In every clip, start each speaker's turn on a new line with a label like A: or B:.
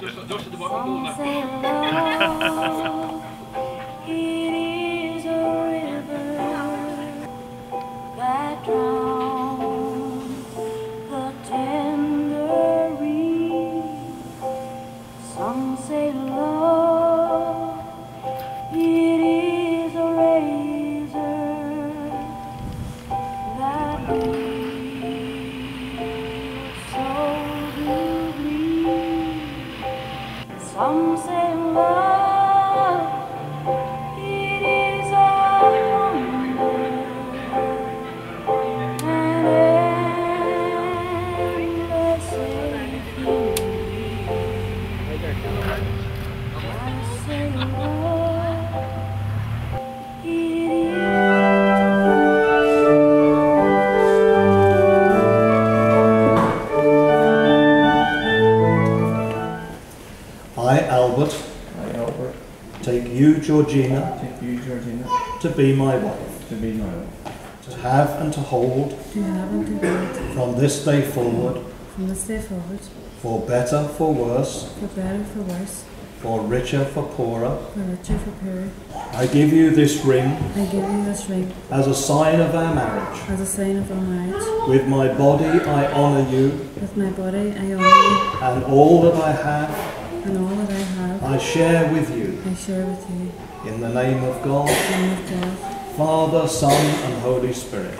A: is a river that drowns the tender reed. Some say love, it is a razor that heals so deeply. Some say love, it is a wonder and endless safety. I say love, it
B: I, Albert, take you, Georgina, to be my wife, to have and to hold, from this day forward, for better, for worse, for richer, for poorer. I give you this ring as a sign of our marriage. With my body I honour you, and all that I have I share with you. In the name of God, Father, Son, and Holy Spirit.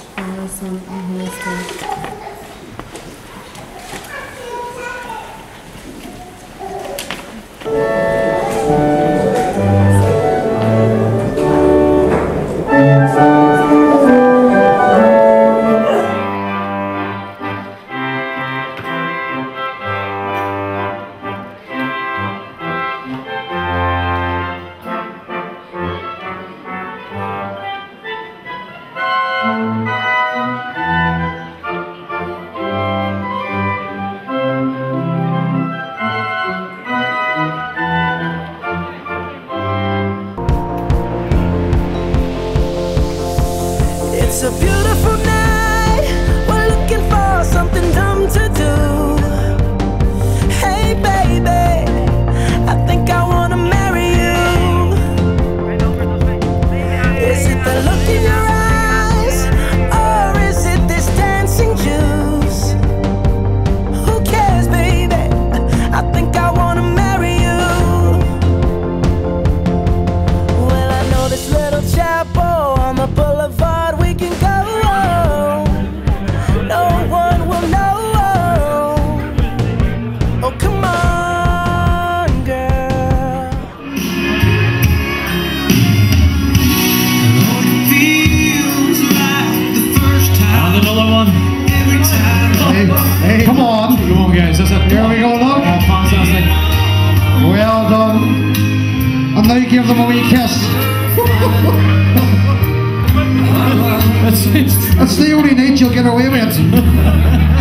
C: It's a beautiful night, we're looking for something dumb to do. Hey baby, I think I wanna marry you. Is it the look in your eyes, or is it this dancing juice? Who cares baby, I think I wanna marry you. Well, I know this little chapel on the boulevard we can go. No one will know. Oh, come on, girl.
D: Oh, it feels like the first time.
E: And another one.
D: Every time.
F: Hey, come on.
E: Come on, guys. That's it.
F: Here we go, look.
E: Oh, fantastic.
F: Well done. And now give them a wee kiss. That's the only night you'll get away with.